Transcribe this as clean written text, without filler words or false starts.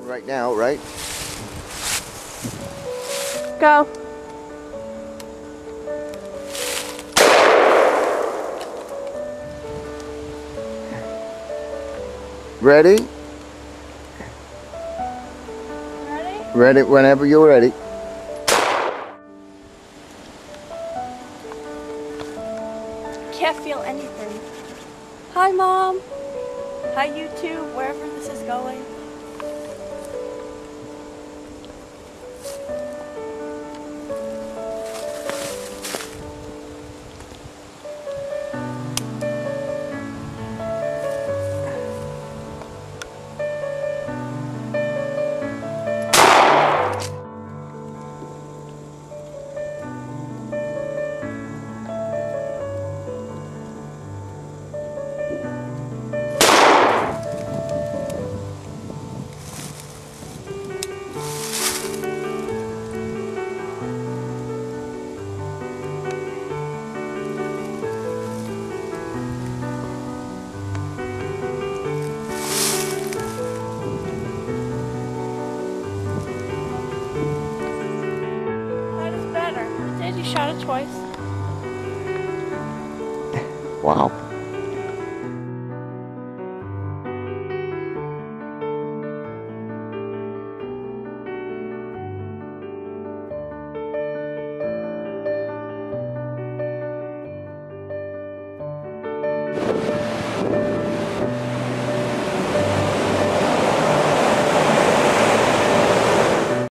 Right now, right? Go. Ready? Ready? Ready whenever you're ready. Can't feel anything. Hi, Mom. Hi, YouTube, wherever this is going. That is better. Did you shot it twice? Wow.